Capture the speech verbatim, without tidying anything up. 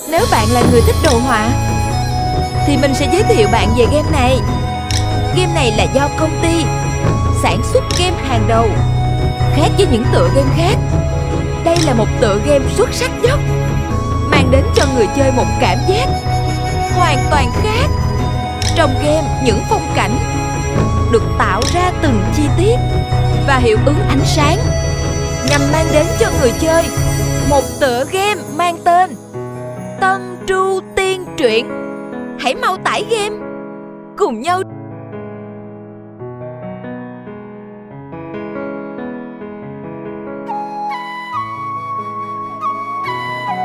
Nếu bạn là người thích đồ họa thì mình sẽ giới thiệu bạn về game này. Game này là do công ty sản xuất game hàng đầu, khác với những tựa game khác. Đây là một tựa game xuất sắc nhất, mang đến cho người chơi một cảm giác hoàn toàn khác. Trong game, những phong cảnh được tạo ra từng chi tiết và hiệu ứng ánh sáng nhằm mang đến cho người chơi một tựa game mang tên Tân Tru Tiên Truyện. Hãy mau tải game cùng nhau